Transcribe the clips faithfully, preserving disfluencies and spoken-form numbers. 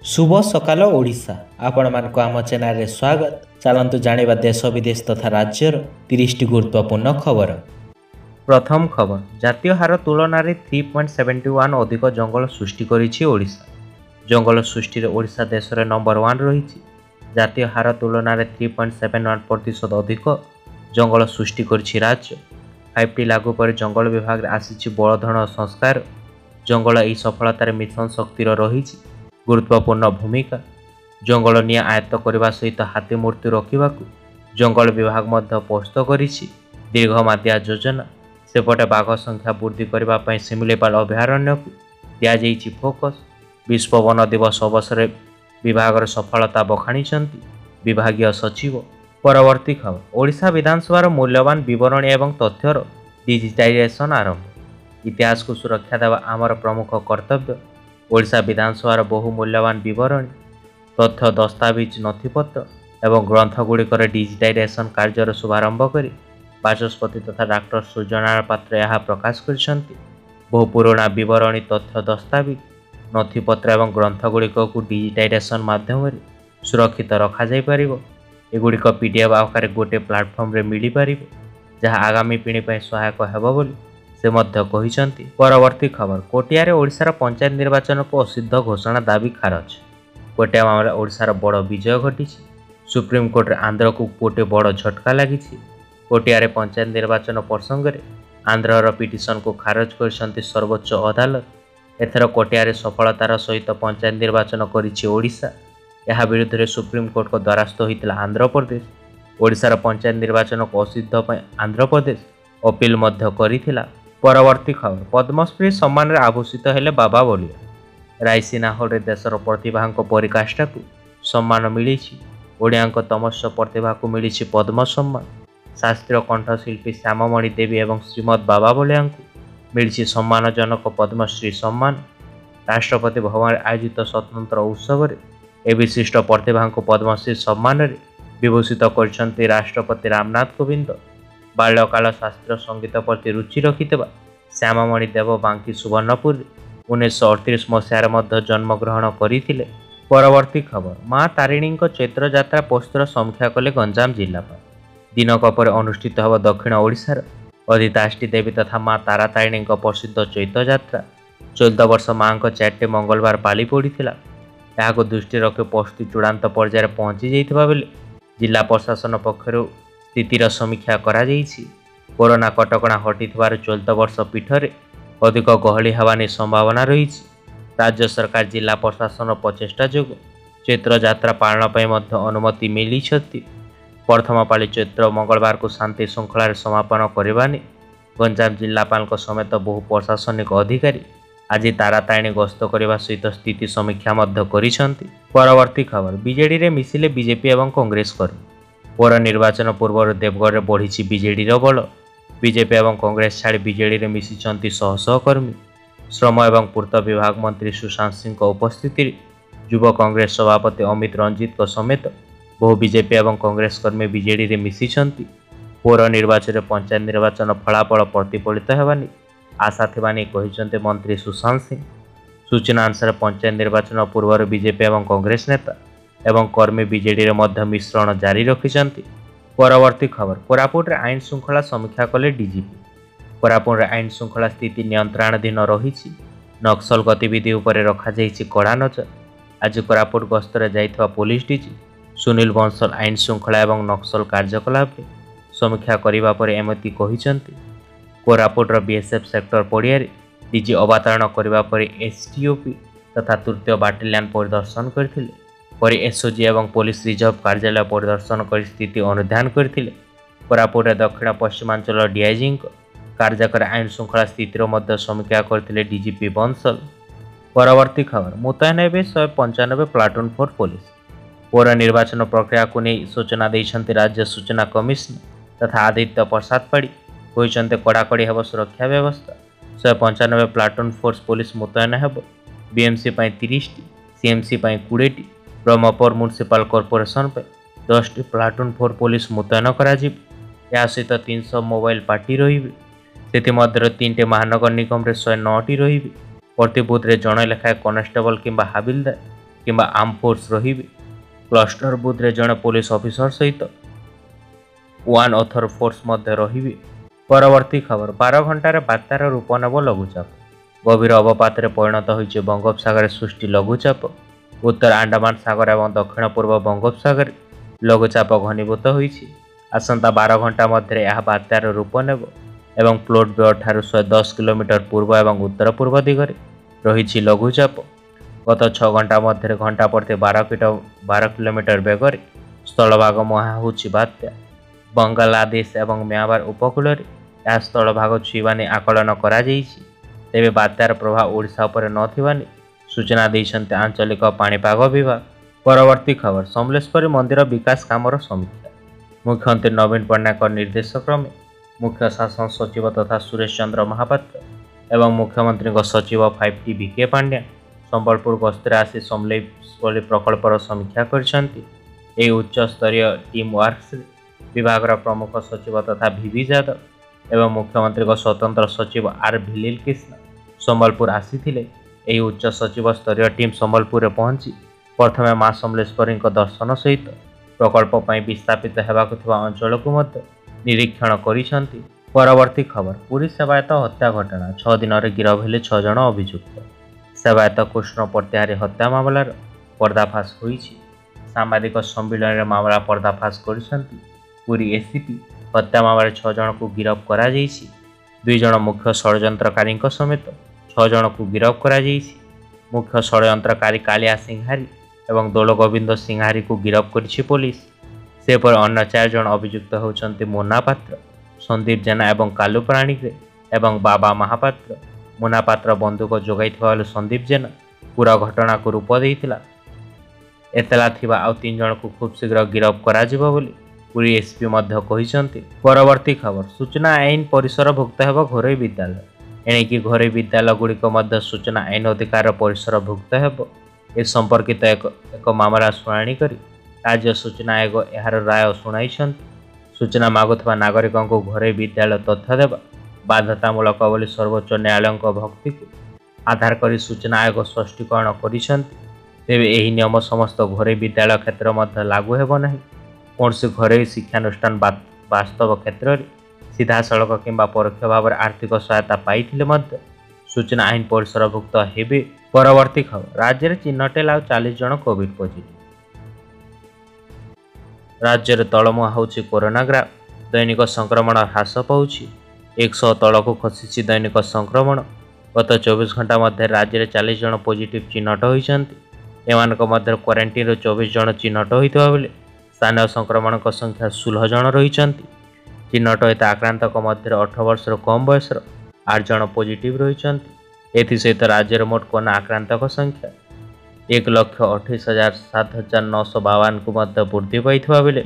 शुभ सकाल ओडिशा आपण मानक आम चैनल स्वागत। चलतु जानिबा देश विदेश तथा राज्यर तीस टी गुरुत्वपूर्ण खबर। प्रथम खबर, जातीय हार तुलन में थ्री पॉइंट सेवेन्टी वन अधिक जंगल सृष्टि करिछि ओडिशा। जंगल सृष्टि रे ओडिशा देश रे नंबर वन रही। जातीय हार तुलन में थ्री पॉइंट सेवेन वन प्रतिशत अधिक जंगल सृष्टि करिछि राज्य। फाइव टी लागू पर जंगल विभाग आसी बड़धन संस्कार। जंगल यह सफलतार मिशन शक्तिर रही गुरुत्वपूर्ण भूमिका। जंगल निया आयत्त करने सहित हाथी मूर्ति रखा जंगल विभाग मध्य पोस्त करिछि दीर्घमादिया योजना। सेपटे बाघ संख्या वृद्धि करने सिमिलीपाल अभयारण्य को दिजाई फोकस। विश्व वन दिवस अवसर विभाग सफलता बखाणी विभागीय सचिव। परवर्ती खबर, ओडिशा विधानसभा मूल्यवान विवरणी एवं तथ्यर डिजिटाइजेशन आरंभ। इतिहास को सुरक्षा देवा आमर प्रमुख कर्तव्य। ओडिशा विधानसभा बहु मूल्यवान विवरणी, तथ्य, दस्तावेज, नथिपत्र एवं ग्रंथगुड़िकर डिजिटाइजेशन कार्यर शुभारंभ कर बाचस्पति तथा डॉक्टर सूर्यनारायण पात्र यह प्रकाश करिसेंति। बहु पुराना विवरणी, तथ्य, दस्तावेज, नथिपत्र एवं ग्रंथगुड़िक को डिजिटाइजेशन माध्यम सुरक्षित रखा जाय परिबो। एगुड़िक पीडीएफ आकार गोटे प्लाटफर्म रे मिली परिबो, जहाँ आगामी पीढ़ी पर सहायक हेबो बोली से मध्य कहिसेंति। परवर्ती खबर, कोटियारे ओडिशार पंचायत निर्वाचन को असिद्ध घोषणा दाबी खारज। कोटिया मामला ओडिशार बड़ विजय घटी। सुप्रीमकोर्ट आंध्र को गोटे बड़ झटका लगी। कोटियारे पंचायत निर्वाचन प्रसंग में आंध्रर पिटिशन को खारज कर सर्वोच्च अदालत। एथर कोटियारे सफलतार सहित पंचायत निर्वाचन करिछि ओडिशा। यह विरुद्ध में सुप्रीमकोर्ट को द्वारस्थ होता आंध्र प्रदेश। ओडिशार पंचायत निर्वाचन को असिद्ध पर आंध्र प्रदेश अपील मध्य करिथिला। परवर्ती खबर, पद्मश्री सम्मान रे आभूषित हेले बाबा बलिया। रायसीना हल देशर प्रतिभा परिकाष्ठा को सम्मान मिली। ओडिया तमस्व प्रतिभा को मिली पद्म सम्मान। शास्त्रीय कंठशिल्पी श्याममणि देवी एवं श्रीमद बाबा बलिया मिली सम्मानजनक पद्मश्री सम्मान। राष्ट्रपति भवन आयोजित स्वतंत्र उत्सव में ए विशिष्ट प्रतिभा पद्मश्री सम्मान विभूषित कर राष्ट्रपति रामनाथ कोविंद। बाल्यकाल शास्त्रीय संगीत प्रति रुचि रखिथिबा श्याममणि देव बांकी सुवर्णपुर उन्नीस अड़तीस मसीह जन्मग्रहण करथिले। परवर्ती खबर, माँ तारिणी चैत्र यात्रा पोस्टर समीक्षा कले गंजाम जिलापाल। दिनक पर अनुष्ठित होब दक्षिण ओडिशार अधिताष्टी देवी तथा माँ तारातारिणी प्रसिद्ध चैत्र यात्रा। चौदह वर्ष माँ चार्टे मंगलवार पाली पड़ता। यहाँ दृष्टि रखी प्रस्तुति चूड़ांत पर्यायर पहुंची जाइथिबा बेले जिला प्रशासन पक्षर स्थितिर समीक्षा करा जाइछि। कोरोना कटकणा हटिथिबार चौदह वर्ष पीठरे अधिक गहली हेबानी संभावना रही। राज्य सरकार जिला प्रशासन प्रचेषा जोग चैत्र यात्रा पालन पर मध्य अनुमति मिली। प्रथम पाली चैत्र मंगलवार को शांति श्रृंखला समापन करने गंजाम जिलापाल समेत बहु प्रशासनिक अधिकारी आज तारातारिणी गस्त करने सहित स्थिति समीक्षा करिसेंति। परवर्ती खबर, बीजेडी रे मिसिले बीजेपी एवं कांग्रेस कर्मी। पौर निर्वाचन पूर्व देवगढ़ बढ़ी बीजेडी बल। बीजेपी एवं कांग्रेस छाड़ी बीजेडी में मिशिंट शह शह कर्मी। श्रम एवं पूर्त विभाग मंत्री सुशांत सिंह उपस्थिति युव कांग्रेस सभापति अमित रंजित समेत बहु बीजेपी एवं कांग्रेस कर्मी बीजेडी में मिशिंट। पौर निर्वाचन पंचायत निर्वाचन फलाफल प्रतिफलित होगानी आशा थिबानी कहिसेंते मंत्री सुशांत सिंह। सूचना अनुसार पंचायत निर्वाचन पूर्व बीजेपी एवं कांग्रेस नेता एवं कर्मी बीजेडी रे मध्य मिश्रण जारी रखिसेंति। परवर्ती खबर, कोरापुट रे आईन श्रृंखला समीक्षा कले डीजीपी। कोरापुट रे आईन श्रृंखला स्थिति नियंत्रणाधीन रही। नक्सल गतिविधि उपर रखा जाइछि कड़ा नजर। आज कोरापुट गस्तरे जाइथिबा पुलिस डीजी सुनील बंसल आईन श्रृंखला एवं नक्सल कार्यकलाप समीक्षा करिबा परे एमती कहिसेंति। कोरापुट रो बीएसएफ सेक्टर पड़िया डीजी अवतरण करिबा परे एसटीओपी तथा तृतीय बाटालियन परिदर्शन करथिले। पर एसओजी एवं पुलिस रिजर्व कार्यालय परिदर्शन कर स्थिति अनुधान करथिले। कोरापुट दक्षिण पश्चिमांचल डीआईजी कार्यकर आईन श्रृंखला स्थितिर मध्य समीक्षा करथिले डीजीपी बंसल। परवर्ती खबर, मुतयन हेबे शहे पंचानबे प्लाटून फोर पुलिस। पौर निर्वाचन प्रक्रिया को नहीं सूचना देइछन्ति राज्य सूचना कमिशनर तथा आदित्य प्रसाद पाड़ी। कहिसेंते कड़ाकड़ी हेब सुरक्षा व्यवस्था। शहे पंचानबे प्लाटून फोर्स पुलिस मुतयन हेब। बीएमसी तीस टी, सीएमसी कोड़े टी, ब्रह्मपुर म्युनिसिपल कॉर्पोरेशन पे दस टी प्लाटून फोर पुलिस मुतयन करा या सहित तीन सौ मोबाइल पार्टी रही। तीन टी महानगर निगम रे शहे नौ टी रही। प्रति बुथ रे जड़े लेखाएं कनेस्टेबल किंबा हाबिलदार किंबा आर्म फोर्स रहिबे। क्लस्टर बुथ रे जड़े पुलिस ऑफिसर सहित वन ऑथर फोर्स मध्य रहिबे। परवर्ती खबर बारह घंटार बात्यार रूप नेब लघुचाप। गभीर अवपात परिणत होइछे बंगोपसागर सृष्टि लघुचाप। उत्तर आंडामान सागर और दक्षिण पूर्व बंगोपसागर लघुचाप घनीभूत होइछे। आसंता बारह घंटा मध्य यह बात्यार रूप नेब एवं प्लोट बे ठारू शहे दस किलोमीटर पूर्व एवं उत्तर पूर्व दिगरे रही लघुचाप। गत छह घंटा मध्य घंटा प्रति बारह किट बारह किलोमीटर बेगर स्थलभाग मुहां होउछि बात्या। बांग्लादेश एवं म्यांमार उपकूल यह स्थलभाग छुईवा नहीं आकलन करा जाइछि। तेबे बात्यार प्रभाव ओडिशा उपर नथिबा नहीं सूचना दैछन्ते आंचलिक पाणीपाग विभाग। परवर्ती खबर समलेश्वरी मंदिर विकास कामर समीक्षा। मुख्यमंत्री नवीन पट्टनायक निर्देश क्रमे मुख्य शासन सचिव तथा सुरेश चंद्र महापात्र एवं मुख्यमंत्री सचिव five T V K Pandian Sambalpur गस्तर आसी समलेश्वरी प्रकल्पर समीक्षा करछन्ति। ए उच्च स्तरीय टीम वर्क्स विभाग प्रमुख सचिव तथा भिवी यादव एवं मुख्यमंत्री स्वतंत्र सचिव आर भिलिल कृष्ण संबलपुर आसीथिले। एही उच्च सचिव स्तरीय टीम संबलपुर पहुंची प्रथमे मां समलेश्वरी दर्शन सहित प्रकल्प पर विस्थापित होगाकु अंचल को निरीक्षण करिसेंति। परवर्ती खबर पुरी सेवायत हत्या घटना छह दिन में गिरफ हेले छह जन अभियुक्त। सेवायत कृष्ण प्रत्याहारी हत्या मामलार पर्दाफाश होइछि। साम्बादिक सम्मिलन में मामला पर्दाफाश करिसेंति। पुरी एसीपी हत्या मामले छह जन को गिरफ करा जाइछि। दुई जन मुख्य षड्यंत्रकारी समेत छह जन को गिरफ करा जाइछि। मुख्य षड्यंत्रकारी कालिया सिंहारी एवं दोल गोविंद सिंहारी को गिरफ करिछि पुलिस। सेपर अन्य चार जन अभियुक्त होउछन्ति मुन्ना पात्र, संदीप जेना एवं कालू प्राणीग्रे एवं बाबा महापात्र। मुन्ना पात्र बंदूक जोगाइथिबा बेले संदीप जेना पूरा घटना को रूप देइथिला। एतला थिबा आउ तीन जन को खूब शीघ्र गिरफ करा जिवो बोली पुरी एसपी मध्य कहिसन्ति। परवर्ती खबर सूचना आईन परिसर भुक्त हेब घरोई विद्यालय। एणिकी घरोई विद्यालय गुड़िक मध्य सूचना आईन अधिकार परिसर भुक्त हेब। ए संपर्कित एक, एक मामला शुणाणी करी राज्य सूचना आयोग यार राय शुणाइछन्ति। सूचना मागुवा नागरिकों को घरोई विद्यालय तथ्य देवा बाध्यतामूलक बोली सर्वोच्च न्यायालय भक्ति को आधार करी सूचना आयोग स्पष्टीकरण करिसेंति। तेबे एही नियम समस्त घरोई विद्यालय क्षेत्र मध्य लागू हेब नाही। कौनसी घरोई शिक्षानुष्ठान वास्तव क्षेत्र में सीधा सड़क किंबा परोक्ष भाव में आर्थिक सहायता पाइथिले मध्य सूचना आईन परिसरभुक्त हेबे। परवर्ती खबर राज्य में चिन्हटेल आउ चालीस जन कोविड पॉजिटिव। राज्य में तलमुहा होउछि कोरोना ग्राफ। दैनिक संक्रमण ह्रास पाउछि। एक सौ तल को खसी दैनिक संक्रमण। गत चौबीस घंटा मध्य राज्य में चालीस जन पॉजिटिव चिन्हट होइछन्ति। एमानक मध्य क्वारंटाइन चौबीस जन चिन्हट होइतबा बेले स्थानीय संक्रमण संख्या सोलह जन रहिछन्ति। चिन्हट होता आक्रांतक मध्य अठारह वर्ष कम बयस आठ जन पॉजिटिव रहिछन्ति। एथिसहित राज्य मोट कोरोना आक्रांतक संख्या एक लक्ष अठाईस हजार सात हजार नौश बावन को मध्य वृद्धि पाइथिबा बेले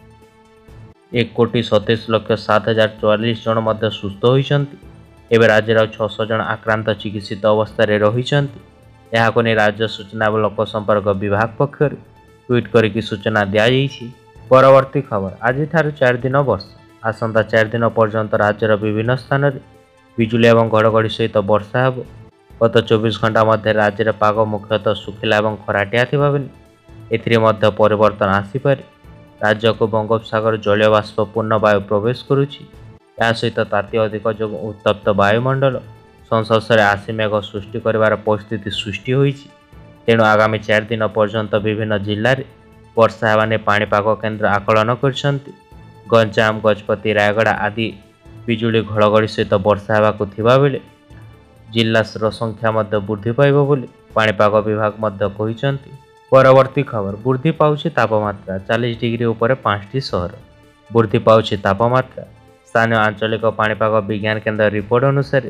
एक कोटी सतैश लक्ष सात हजार चौवालीस जन मध्य सुस्थ होइछन्ति। एबे राज्य छह जन आक्रांत चिकित्सित अवस्था रहिछन्ति। याको नै राज्य सूचना और लोक संपर्क विभाग पक्षर ट्वीट करिकी सूचना दिया जाइछि। परवर्ती खबर आज ठारू चार दिन वर्षा। आसंता चार दिन पर्यंत राज्यर विभिन्न स्थान में बिजुली और घड़घड़ी सहित वर्षा हेब। गत चौबीस घंटा मध्य राज्य में पाग मुख्यतः सुखिला और खराटिया थिबा बेले एथिरे मध्य परिवर्तन आसीपारे। राज्य को बंगोपसागर जलीय बाष्पूर्ण वायु प्रवेश करुछि। या सहित ताती अधिक जो उत्तप्त वायुमंडल संस्पर्शरे आसी मेघ सृष्टि करिवार परिस्थिति सृष्टि होइछि। तेणु आगामी चार दिन पर्यंत विभिन्न जिले में वर्षा हेबा नै पाणीपाग केन्द्र आकलन करछन्ति। गंजाम, गजपति, रायगढ़ आदि बिजुली घड़घड़ी सहित वर्षा हेबाकु थिबा बेले जिल्लार संख्या मध्य वृद्धि पाइब बोली पाणीपाग विभाग मध्य कहिसन्ति। परवर्ती खबर वृद्धि पाउछि तापमात्रा। चालीस डिग्री उपर पांचटी सहर वृद्धि पाउछि तापमात्रा। स्थानीय आंचलिक पाणीपाग विज्ञान केन्द्र रिपोर्ट अनुसार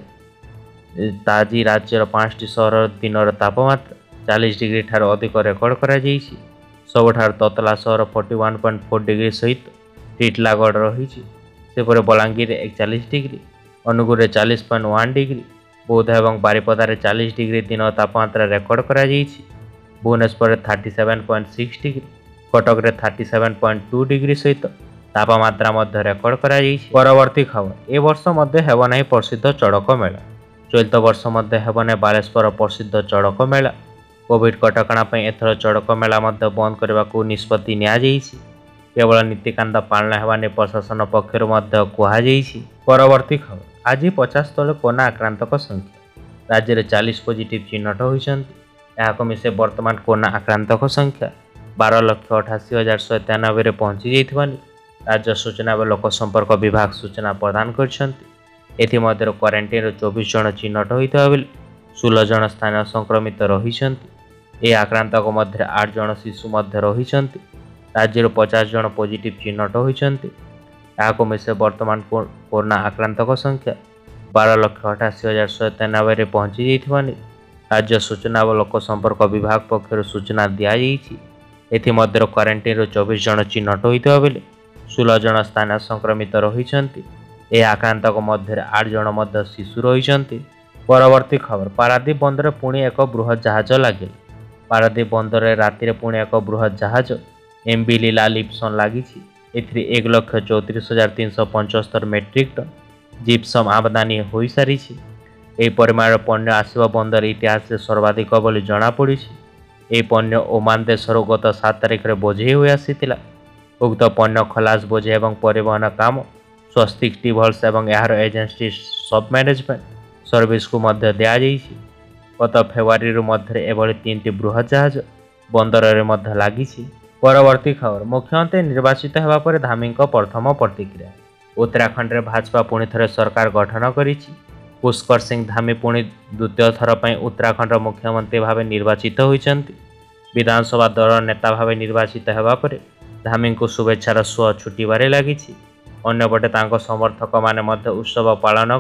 ताजी राज्यर पांचटी सहर दिनर तापमात्रा चालीस डिग्री ठार अधिक रेकर्ड करा जाइछि। सबुठार ततला सहर forty one point four degree सहित टीटलागढ़ रही। सेपरे बलांगीर एकचालीस डिग्री, अनुगुर चालीस पॉइंट वन डिग्री, बौद्ध और बारिपदार चालीस डिग्री दिन तापमात्रा रेकर्ड करा जाइछि। Bhubaneswar thirty seven point six degree, Cuttack रे thirty seven point two degree सहित तापमात्रा मध्य रेकर्ड करा जाइछि। परवर्ती खबर ए वर्ष मध्य हेब नाही प्रसिद्ध चड़क मेला। चलित वर्ष मध्य हेब नाही बालेश्वर प्रसिद्ध चड़क मेला। कोविड कटकणा एथर चड़क मेला बंद करने को निष्पत्ति नि केवल नीतिकांत पालन होगा ने प्रशासन पक्षर कहुई। परवर्ती खबर आज पचास तले कोरोना आक्रांतक संख्या राज्य में चालीस पॉजिटिव चिन्हट होती मिसे वर्तमान कोरोना आक्रांतक संख्या बारह लक्ष अठाशी हजार शहे तेयानबे पहुंची जाइथिबा राज्य सूचना और लोक संपर्क विभाग सूचना प्रदान करछन्ति। एथिमध्यर क्वारंटाइन चौबीस जन चिन्हट होता बेले सोलह जन स्थानीय संक्रमित रही। ए आक्रांतक मध्य आठ जन शिशु रही। राज्य पचास जन पॉजिटिव चिन्हट होती मिसे वर्तमान कोरोना आक्रांतक संख्या बारह लक्ष अठाशी हजार शहे तेयानबे पहुंची जाइथिबा राज्य सूचना और लोक संपर्क विभाग पक्षर सूचना दी। एथिमध्यर क्वारंटाइन चौबीस जन चिन्हट होता बेले सोलह जन स्थानीय संक्रमित रही। ए आक्रांतक मध्य आठ जन शिशु रही। परवर्ती खबर पारादीप बंदर पुणी एक बृहत जहाज लगे। पारादीप बंदर राति पुणी एक बृहत जहाज एमबी लीला लिप्सन लगी। एक लक्ष चौतीस हजार तीन सौ पंचस्तर मेट्रिक टन जिप्सम आमदानी हो सारी। यह परिमाण पण्य आसवा बंदर इतिहास सर्वाधिक बोली जमापड़ी। यह पण्य ओमान देशर गत सात तारिख में बोझे हुई आसीथिला। उक्त पण्य खलास बोझे और परिवहन काम स्वस्तिक टिभल्स और यार एजेंसी सब मैनेजमेंट सर्विस को मध्य दिया जाइछि। गत फेब्रुआरी मध्य एभली तीन बृहत जहाज बंदर में लगी। परवर्ती खबर मुख्यमंत्री निर्वाचित होगा पर धामी प्रथम प्रतिक्रिया। उत्तराखंड में भाजपा पुणी थे सरकार गठन करी। पुष्कर सिंह धामी पुणी द्वितीय थर पर उत्तराखंड मुख्यमंत्री भाव निर्वाचित होती। विधानसभा दल नेता भाव निर्वाचित होगा पर धामी को शुभेच्छार स्व छुटबार लगी। अन्यपटे समर्थक माने उत्सव पालन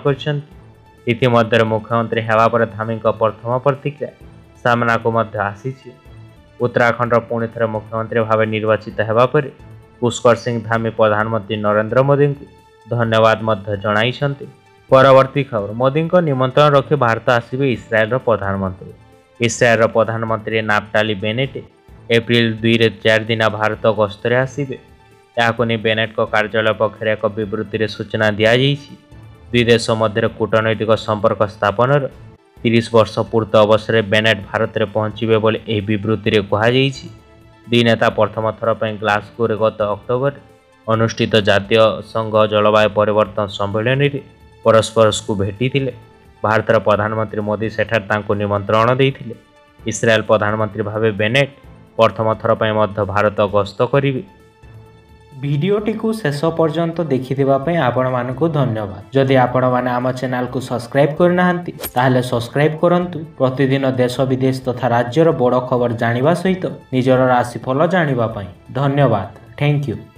कर मुख्यमंत्री होगा पर धामी प्रथम प्रतिक्रिया सामना को आसी। उत्तराखंड पुणी थे मुख्यमंत्री भाव निर्वाचित होगा पर पुष्कर सिंह धामी प्रधानमंत्री नरेंद्र मोदी को धन्यवाद जनाइछन्ति। परवर्ती खबर मोदी को निमंत्रण रखी भारत आसिबे इस्राएल प्रधानमंत्री। इस्राएल प्रधानमंत्री नाफ्टाली बेनेट एप्रिल दुई रे चार दिन भारत गस्तर आसिबे। याको नहीं बेनेट को कार्यालय पक्षर एक विवृत्ति सूचना दी जाइए। दुई देश मध्य कूटनैतिक संपर्क स्थापन तीस वर्ष पूर्त अवसर में बेनेट भारत में पहुंचे बोले यह विवृत्ति कहुई। दुई नेता प्रथम थर पर ग्लासगो गत अक्टोबर अनुष्ठित जातीय संघ जलवायु परिवर्तन सम्मेलन में परस्पर को भेटी। भारतर प्रधानमंत्री मोदी सेठार निमंत्रण देते। इस्राएल प्रधानमंत्री भावे बेनेट प्रथम थर पर भारत गस्त करेंगे। भिडियोटी को शेष पर्यंत देखिथिबा आपण मानकु धन्यवाद। जदि आपण माने आम चैनल को सब्सक्राइब करना ताहले सब्सक्राइब करंतु। प्रतिदिन देश विदेश तथा राज्यर बड़ खबर जानिबा सहित निजर राशिफल जानिबा पई। धन्यवाद। Thank you.